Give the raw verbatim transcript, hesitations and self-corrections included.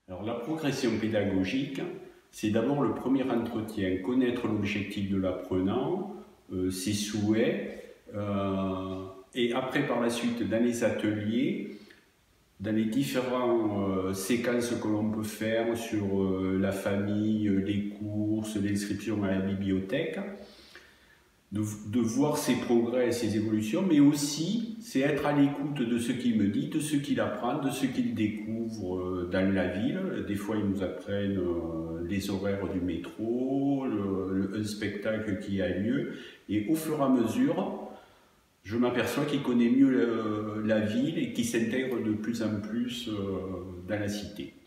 Alors la progression pédagogique, c'est d'abord le premier entretien, connaître l'objectif de l'apprenant, euh, ses souhaits, euh, et après par la suite dans les ateliers, dans les différentes euh, séquences que l'on peut faire sur euh, la famille, les courses, l'inscription à la bibliothèque, de, de voir ses progrès, ses évolutions, mais aussi c'est être à l'écoute de ce qu'il me dit, de ce qu'il apprend, de ce qu'il découvre dans la ville. Des fois, ils nous apprennent les horaires du métro, le, le, un spectacle qui a lieu, et au fur et à mesure, je m'aperçois qu'il connaît mieux la, la ville et qu'il s'intègre de plus en plus dans la cité.